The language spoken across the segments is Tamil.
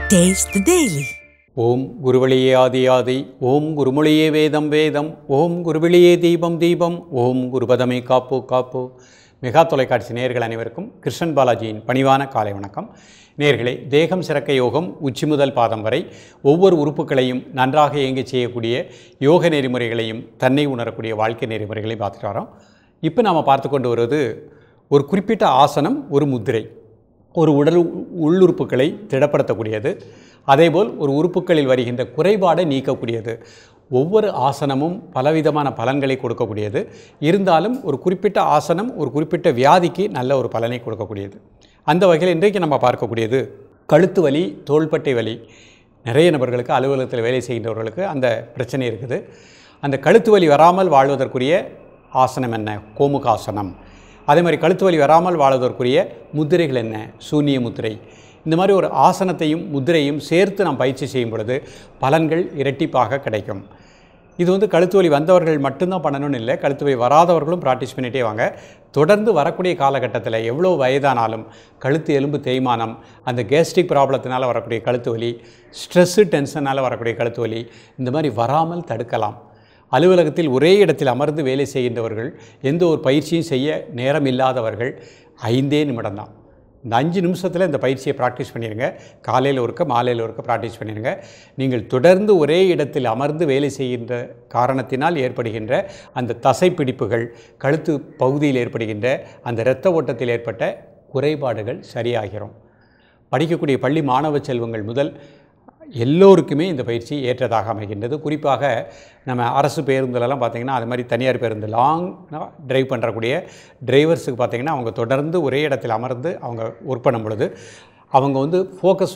Taste the Daily. ஓம் குருவழியே ஆதி ஆதி, ஓம் குருமொழியே வேதம் வேதம், ஓம் குருவழியே தீபம் தீபம், ஓம் குருபதமே காப்போ காப்போ. மெகா தொலைக்காட்சி நேயர்கள் அனைவருக்கும் கிருஷ்ணன் பாலாஜியின் பணிவான காலை வணக்கம். நேயர்களே, தேகம் சிறக்க யோகம் உச்சி முதல் பாதம் வரை ஒவ்வொரு உறுப்புகளையும் நன்றாக இயங்கச் செய்யக்கூடிய யோக நெறிமுறைகளையும் தன்னை உணரக்கூடிய வாழ்க்கை நெறிமுறைகளையும் பார்த்துட்டு வரோம். இப்போ நாம் பார்த்து கொண்டு வருவது ஒரு குறிப்பிட்ட ஆசனம், ஒரு முத்திரை, ஒரு உடல் உள்ளுறுப்புகளை திடப்படுத்தக்கூடியது. அதேபோல் ஒரு உறுப்புகளில் வருகின்ற குறைபாடை நீக்கக்கூடியது. ஒவ்வொரு ஆசனமும் பலவிதமான பலன்களை கொடுக்கக்கூடியது. இருந்தாலும் ஒரு குறிப்பிட்ட ஆசனம் ஒரு குறிப்பிட்ட வியாதிக்கு நல்ல ஒரு பலனை கொடுக்கக்கூடியது. அந்த வகையில் இன்றைக்கு நம்ம பார்க்கக்கூடியது கழுத்து வலி, தோள்பட்டை வலி. நிறைய நபர்களுக்கு அலுவலகத்தில் வேலை செய்கின்றவர்களுக்கு அந்த பிரச்சனை இருக்குது. அந்த கழுத்து வலி வராமல் வாழ்வதற்குரிய ஆசனம் என்ன? கோமுகாசனம். அதே மாதிரி கழுத்து வலி வராமல் வாழ்வதற்குரிய முத்திரைகள் என்ன? சூன்ய முத்திரை. இந்த மாதிரி ஒரு ஆசனத்தையும் முத்திரையும் சேர்த்து நாம் பயிற்சி செய்யும் பொழுது பலன்கள் இரட்டிப்பாக கிடைக்கும். இது கழுத்து வலி வந்தவர்கள் மட்டும்தான் பண்ணணும்னு இல்லை, கழுத்து வலி வராதவர்களும் ப்ராக்டிஸ் பண்ணிகிட்டே வாங்க. தொடர்ந்து வரக்கூடிய காலகட்டத்தில் எவ்வளோ வயதானாலும் கழுத்து எலும்பு தேய்மானம், அந்த கேஸ்ட்ரிக் ப்ராப்ளத்தினால் வரக்கூடிய கழுத்து வலி, ஸ்ட்ரெஸ்ஸு டென்ஷனால் வரக்கூடிய கழுத்து வலி, இந்த மாதிரி வராமல் தடுக்கலாம். அலுவலகத்தில் ஒரே இடத்தில் அமர்ந்து வேலை செய்கின்றவர்கள், எந்த ஒரு பயிற்சியும் செய்ய நேரம் இல்லாதவர்கள் 5 நிமிடம் தான். இந்த 5 நிமிஷத்தில் இந்த பயிற்சியை ப்ராக்டிஸ் பண்ணிடுங்க. காலையில் ஒருக்க, மாலையில் ஒருக்க ப்ராக்டிஸ் பண்ணிடுங்க. நீங்கள் தொடர்ந்து ஒரே இடத்தில் அமர்ந்து வேலை செய்கின்ற காரணத்தினால் ஏற்படுகின்ற அந்த தசைப்பிடிப்புகள், கழுத்து பகுதியில் ஏற்படுகின்ற அந்த இரத்த ஓட்டத்தில் ஏற்பட்ட குறைபாடுகள் சரியாகிறோம். படிக்கக்கூடிய பள்ளி மாணவ செல்வங்கள் முதல் எல்லோருக்குமே இந்த பயிற்சி ஏற்றதாக அமைகின்றது. குறிப்பாக நம்ம அரசு பேருந்துலலாம் பார்த்திங்கன்னா, அது மாதிரி தனியார் பேருந்து லாங் ட்ரைவ் பண்ணுறக்கூடிய டிரைவர்ஸுக்கு பார்த்திங்கன்னா, அவங்க தொடர்ந்து ஒரே இடத்தில் அமர்ந்து அவங்க ஒர்க் பண்ணும் பொழுது அவங்க ஃபோக்கஸ்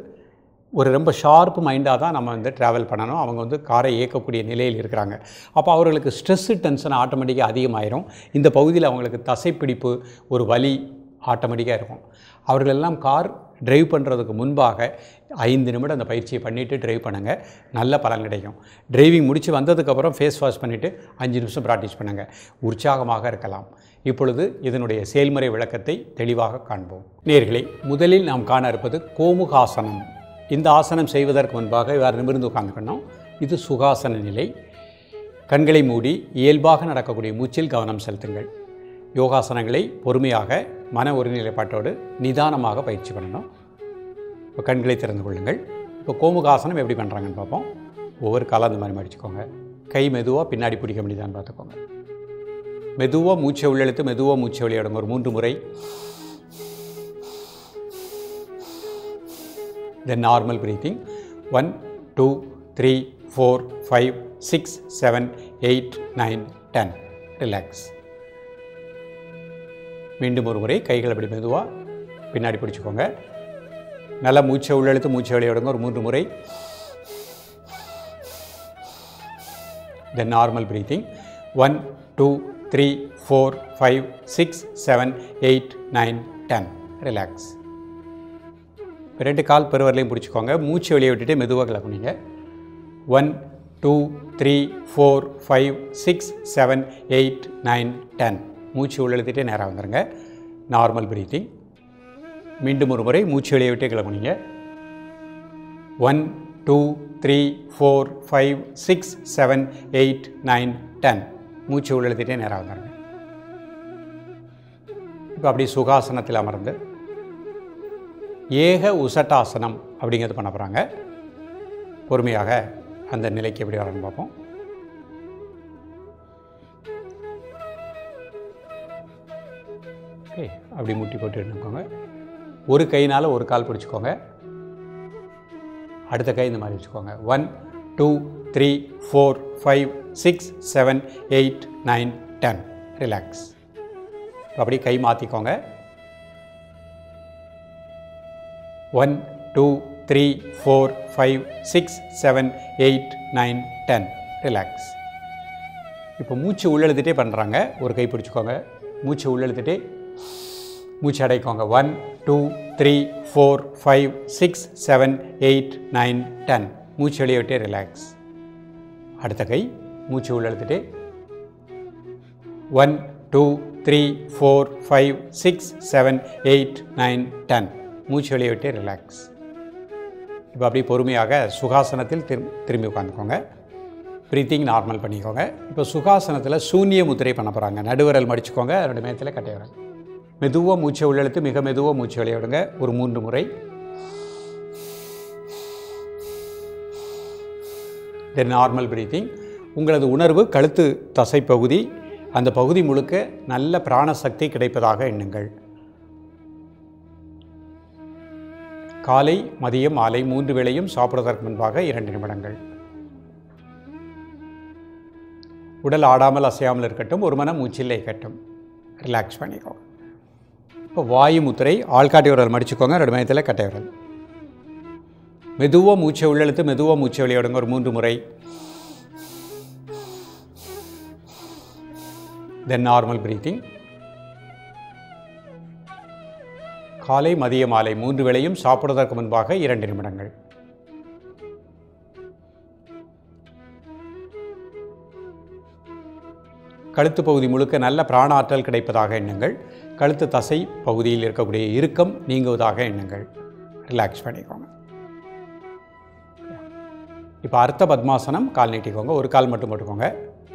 ஒரு ரொம்ப ஷார்ப் மைண்டாக தான் நம்ம ட்ராவல் பண்ணணும். அவங்க காரை இயக்கக்கூடிய நிலையில் இருக்கிறாங்க. அப்போ அவர்களுக்கு ஸ்ட்ரெஸ்ஸு டென்ஷன் ஆட்டோமேட்டிக்காக அதிகமாயிரும். இந்த பகுதியில் அவங்களுக்கு தசைப்பிடிப்பு, ஒரு வலி ஆட்டோமேட்டிக்காக இருக்கும். அவர்களெல்லாம் கார் ட்ரைவ் பண்ணுறதுக்கு முன்பாக 5 நிமிடம் அந்த பயிற்சியை பண்ணிவிட்டு ட்ரைவ் பண்ணுங்கள். நல்ல பலன் கிடைக்கும். டிரைவிங் முடித்து வந்ததுக்கப்புறம் ஃபேஸ் வாஷ் பண்ணிவிட்டு 5 நிமிஷம் ப்ராக்டிஸ் பண்ணுங்கள். உற்சாகமாக இருக்கலாம். இப்பொழுது இதனுடைய செயல்முறை விளக்கத்தை தெளிவாக காண்போம். நேயர்களே, முதலில் நாம் காண இருப்பது கோமுகாசனம். இந்த ஆசனம் செய்வதற்கு முன்பாக இவ்வாறு நிமிர்ந்து உட்கார்ந்துக்கணும். இது சுகாசன நிலை. கண்களை மூடி இயல்பாக நடக்கக்கூடிய மூச்சில் கவனம் செலுத்துங்கள். யோகாசனங்களை பொறுமையாக மன ஒருநிலைப்பாட்டோடு நிதானமாக பயிற்சி பண்ணணும். இப்போ கண்களை திறந்து கொள்ளுங்கள். இப்போ கோமுகாசனம் எப்படி பண்ணுறாங்கன்னு பார்ப்போம். ஒவ்வொரு காலம் அந்த மாதிரி மடிச்சுக்கோங்க. கை மெதுவாக பின்னாடி பிடிக்க முடியுதான்னு பார்த்துக்கோங்க. மெதுவாக மூச்சை உள்ளெழுத்து, மெதுவாக மூச்சை வெளியிடுங்க. ஒரு 3 முறை. Then normal breathing. 1 2 3 4 5 6 7 8 9 10. ரிலாக்ஸ். மீண்டும் ஒரு முறை கைகளை அப்படி மெதுவாக பின்னாடி பிடிச்சிக்கோங்க. நல்லா மூச்சை உள்ளெழுத்து, மூச்சை வெளியிடுங்க. ஒரு 3 முறை. Then normal breathing. 1 2 3 4 5 6 7 8 9 10. ரிலாக்ஸ். 2 கால் பெருவரலையும் பிடிச்சிக்கோங்க. மூச்சை வெளியே விட்டுட்டு மெதுவாக கிளப்புனீங்க. 1 2 3 4 5 6 7 8 9 10. மூச்சு உள்ளெழுத்திட்டே நேராக வந்துடுங்க. Normal breathing. மீண்டும் ஒரு முறை மூச்சு வெளியே விட்டே கிளம்புனீங்க. 1 2 3 4 5 6 7 8 9 10. மூச்சு உள்ளெழுத்திட்டே நேராக வந்துடுங்க. இப்போ அப்படி சுகாசனத்தில் அமர்ந்து ஏக உசட்டாசனம் அப்படிங்கிறது பண்ண போகிறாங்க. பொறுமையாக அந்த நிலைக்கு எப்படி வரணும்னு பார்ப்போம். ஓகே, அப்படி முட்டி போட்டு எடுத்துக்கோங்க. ஒரு கையினால் ஒரு கால் பிடிச்சிக்கோங்க. அடுத்த கை இந்த மாதிரி வச்சுக்கோங்க. 1 2 3 4 5 6 7 8 9 10. ரிலாக்ஸ். அப்படி கை மாற்றிக்கோங்க. 1 2 3 4 5 6 7 8 9 10. ரிலாக்ஸ். இப்போ மூச்சு உள்ளெழுத்துட்டே பண்ணுறாங்க. ஒரு கை பிடிச்சிக்கோங்க. மூச்சு உள்ளெழுத்துட்டே மூச்சு அடைக்கோங்க. 1 2 3 4 5 6 7 8 9 10. மூச்சு வெளியே விட்டே ரிலாக்ஸ். அடுத்த கை மூச்சு உள்ளெழுத்துட்டே 1 2 3 4 5 6 7 8 9 10. மூச்சு வெளியே விட்டே ரிலாக்ஸ். இப்போ அப்படியே பொறுமையாக சுகாசனத்தில் திரும்பி உட்காந்துக்கோங்க. ப்ரீத்திங் நார்மல் பண்ணிக்கோங்க. இப்போ சுகாசனத்தில் சூன்ய முத்திரை பண்ண போகிறாங்க. நடுவரல் மடிச்சுக்கோங்க, 2 மேத்தில் கட்டை விரல். மெதுவாக மூச்சை உள்ளெழுத்து மிக மெதுவாக மூச்சு வெளியே விடுங்க. ஒரு 3 முறை. Then normal breathing. உங்களது உணர்வு கழுத்து தசைப்பகுதி, அந்த பகுதி முழுக்க நல்ல பிராணசக்தி கிடைப்பதாக எண்ணுங்கள். காலை மதியம் மாலை 3 வேளையும் சாப்பிடுவதற்கு முன்பாக 2 நிமிடங்கள். உடல் ஆடாமல் அசையாமல் இருக்கட்டும். ஒரு மனம் மூச்சில் இருக்கட்டும். ரிலாக்ஸ் பண்ணிக்கோங்க. இப்போ வாயு முத்திரை. ஆள்காட்டி விரல் மடிச்சுக்கோங்க, 2 மையத்தில் கட்டை விரல். மெதுவாக மூச்சை உள்ளெழுத்து மெதுவாக மூச்சை வெளியே விடுங்க. ஒரு 3 முறை. Then normal breathing. காலை மதிய மாலை 3 வேளையும் சாப்பிடுவதற்கு முன்பாக 2 நிமிடங்கள். கழுத்து பகுதி முழுக்க நல்ல பிராண ஆற்றல் கிடைப்பதாக எண்ணுங்கள். கழுத்து தசை பகுதியில் இருக்கக்கூடிய இறுக்கம் நீங்குவதாக எண்ணுங்கள். ரிலாக்ஸ் பண்ணிக்கோங்க. இப்போ அர்த்த பத்மாசனம். கால் நீட்டிக்கோங்க, ஒரு கால் மட்டும் போட்டுக்கோங்க.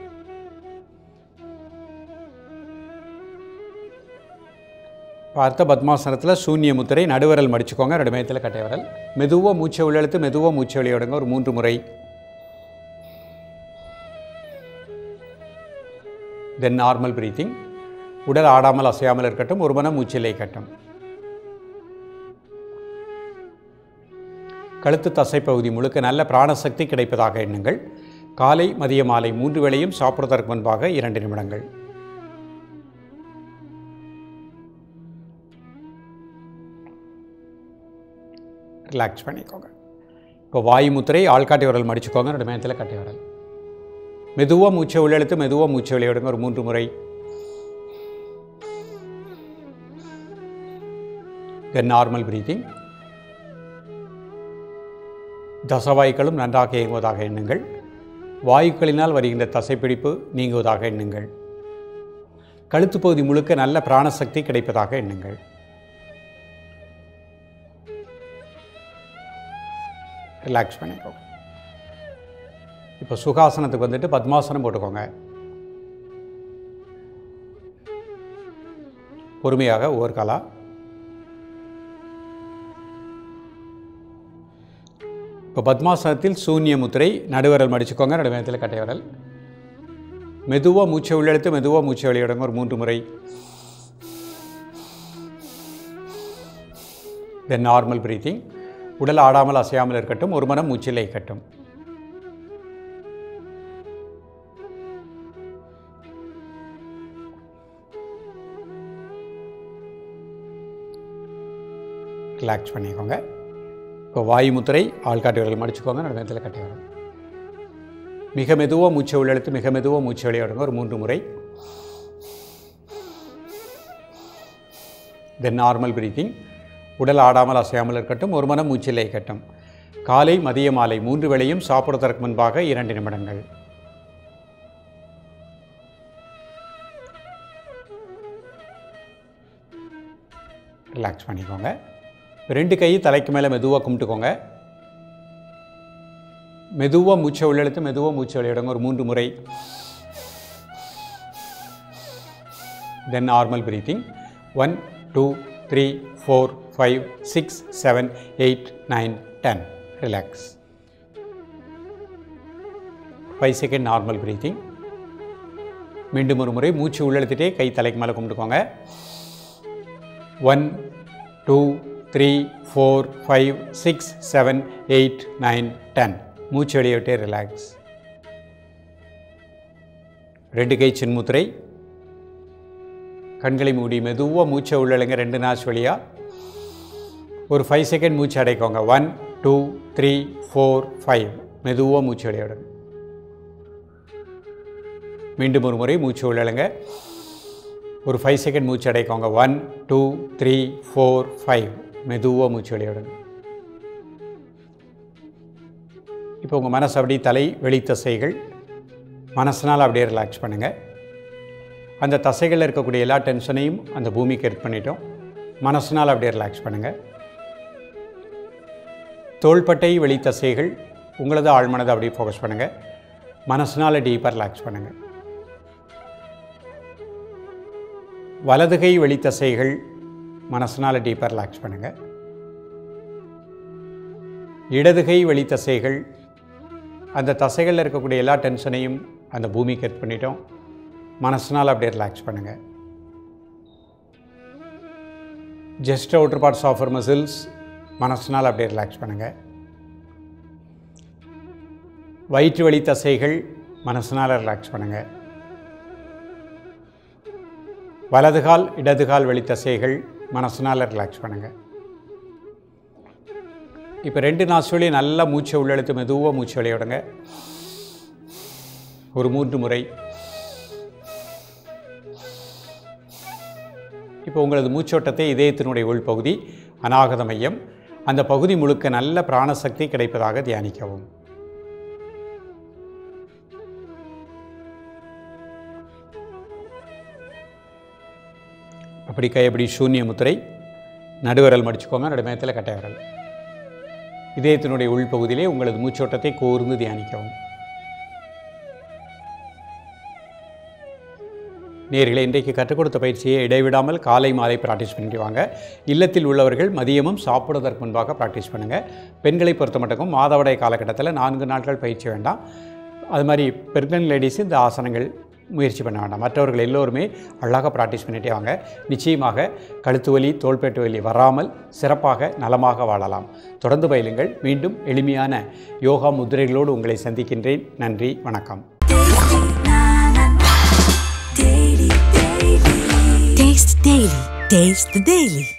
இப்போ அர்த்த பத்மாசனத்தில் சூன்ய முத்திரை. நடுவரல் மடிச்சுக்கோங்க, 2 மையத்தில் கட்டை விரல். மெதுவாக மூச்சை உள்ளெழுத்து மெதுவாக மூச்சை வெளியே விடுங்க. ஒரு 3 முறை. Then normal breathing. உடல் ஆடாமல் அசையாமல் இருக்கட்டும். ஒரு மனம் மூச்சில் இருக்கட்டும். கழுத்து தசைப்பகுதி முழுக்க நல்ல பிராணசக்தி கிடைப்பதாக எண்ணுங்கள். காலை மதிய மாலை 3 வேளையும் சாப்பிடுவதற்கு முன்பாக 2 நிமிடங்கள். ரிலாக்ஸ் பண்ணிக்கோங்க. இப்போ வாயு முத்திரை. ஆள்காட்டி விரல் மடிச்சுக்கோங்க, 2 மையத்தில் கட்டை விரல். மெதுவாக மூச்சை உள்ளெழுத்து மெதுவாக மூச்சை வெளியே விடுங்க. ஒரு 3 முறை. Then normal breathing. தசவாயுக்களும் நன்றாக இயங்குவதாக எண்ணுங்கள். வாயுக்களினால் வருகின்ற தசைப்பிடிப்பு நீங்குவதாக எண்ணுங்கள். கழுத்து பகுதி முழுக்க நல்ல பிராணசக்தி கிடைப்பதாக எண்ணுங்கள். ரிலாக்ஸ் பண்ணிக்கோங்க. இப்போ சுகாசனத்துக்கு வந்துட்டு பத்மாசனம் போட்டுக்கோங்க. பொறுமையாக ஒவ்வொரு காலா. இப்போ பத்மாசனத்தில் சூன்ய முத்திரை. நடுவரல் மடிச்சுக்கோங்க, 2 மையத்தில் கட்டை விரல். மெதுவாக மூச்சை உள்ளெழுத்து மெதுவாக மூச்சை வெளியே விடுங்க. ஒரு 3 முறை. Then normal breathing. உடல் ஆடாமல் அசையாமல் இருக்கட்டும். ஒரு மனம் மூச்சில் இருக்கட்டும். ரிலாக்ஸ் பண்ணிக்கோங்க. இப்போ வாயு முத்திரை. ஆள்காட்டி விரல் மடிச்சுக்கோங்க, 2 மையத்தில் கட்டை விரல். மிக மெதுவாக மூச்சை உள்ளெழுத்து மிக மெதுவாக மூச்சை வெளியே விடுங்க. ஒரு 3 முறை. Then normal breathing. உடல் ஆடாமல் அசையாமல் இருக்கட்டும். ஒரு மனம் மூச்சில் இருக்கட்டும். காலை மதிய மாலை 3 வேளையும் சாப்பிடுவதற்கு முன்பாக 2 நிமிடங்கள். ரிலாக்ஸ் பண்ணிக்கோங்க. 2 கை தலைக்கு மேலே மெதுவாக கும்பிட்டுக்கோங்க. மெதுவாக மூச்சை உள்ளெழுத்து மெதுவாக மூச்சை வெளியே விடுங்க. ஒரு 3 முறை. Then normal breathing. 1 2 3 4 5 6 7 8 9 10. Relax. 5 second normal breathing. மீண்டும் ஒரு முறை மூச்சு உள்ளெழுத்துட்டே கை தலைக்கு மேலே கும்பிட்டுக்கோங்க. 1 2 3 4 5 6 7 8 9 10. மூச்சு வெளியே விட்டே ரிலாக்ஸ். 2 கை சின்முத்திரை. கண்களை மூடி மெதுவாக மூச்சை உள்ளழுங்க 2 நாஸ் வழியாக. ஒரு 5 செகண்ட் மூச்சு அடைக்கோங்க. 1 2 3 4 5. மெதுவாக மூச்சு வெளியே விடுங்க. மீண்டும் ஒரு முறை மூச்சு உள்ளழுங்க. ஒரு 5 செகண்ட் மூச்சு அடைக்கோங்க. 1 2 3 4 5. மெதுவாக மூச்சு வெளியே விடுங்க. இப்போ உங்கள் மனசு அப்படியே தலை வெளி தசைகள் மனசனால் அப்படியே ரிலாக்ஸ் பண்ணுங்கள். அந்த தசைகளில் இருக்கக்கூடிய எல்லா டென்ஷனையும் அந்த பூமிக்கு எடுத்து பண்ணிட்டோம். மனசனால் அப்படியே ரிலாக்ஸ் பண்ணுங்கள். தோள்பட்டை வெளித்தசைகள் உங்களது ஆழ்மனதை அப்படியே ஃபோக்கஸ் பண்ணுங்கள். மனசினால் டீப்பாக ரிலாக்ஸ் பண்ணுங்கள். வலதுகை வெளித்தசைகள் மனசினால் டீப்பாக ரிலாக்ஸ் பண்ணுங்கள். இடதுகை வெளித்தசைகள், அந்த தசைகளில் இருக்கக்கூடிய எல்லா டென்ஷனையும் அந்த பூமிக்கு கட் பண்ணிட்டோம். மனசினால் அப்படியே ரிலாக்ஸ் பண்ணுங்கள். Just outer parts of our muscles மனசினால் அப்படியே ரிலாக்ஸ் பண்ணுங்கள். வயிற்று வலி தசைகள் மனசினால் ரிலாக்ஸ் பண்ணுங்கள். வலதுகால் இடதுகால் வலி தசைகள் மனசினால் ரிலாக்ஸ் பண்ணுங்கள். இப்போ 2 நாசுகளையும் நல்லா மூச்சை உள்ளெழுத்து மெதுவாக மூச்சு வெளிய விடுங்க. ஒரு 3 முறை. இப்போ உங்களது மூச்சோட்டத்தை இதயத்தினுடைய உள்பகுதி அநாகத மையம், அந்த பகுதி முழுக்க நல்ல பிராணசக்தி கிடைப்பதாக தியானிக்கவும். அப்படி கையப்படி சூன்ய முத்திரை, நடுவரல் மடிச்சுக்கோங்க, நடுமயத்தில் கட்டை விரல். இதயத்தினுடைய உள்பகுதியிலே உங்களது மூச்சோட்டத்தை கூர்ந்து தியானிக்கவும். நேயர்களே, இன்றைக்கு கற்றுக் கொடுத்த பயிற்சியை இடைவிடாமல் காலை மாலை ப்ராக்டிஸ் பண்ணிட்டு வாங்க. இல்லத்தில் உள்ளவர்கள் மதியமும் சாப்பிடுவதற்கு முன்பாக ப்ராக்டிஸ் பண்ணுங்கள். பெண்களை பொறுத்த மட்டும் மாதவிடாய் காலகட்டத்தில் 4 நாட்கள் பயிற்சி வேண்டாம். அது மாதிரி பிரெக்னன்ட் லேடிஸ் இந்த ஆசனங்கள் முயற்சி பண்ண வேண்டாம். மற்றவர்கள் எல்லோருமே அழகாக ப்ராக்டிஸ் பண்ணிகிட்டே வாங்க. நிச்சயமாக கழுத்து வலி தோள்பேட்டு வலி வராமல் சிறப்பாக நலமாக வாழலாம். தொடர்ந்து பயிலுங்கள். மீண்டும் எளிமையான யோகா முத்திரைகளோடு உங்களை சந்திக்கின்றேன். நன்றி, வணக்கம். Taste the Daily.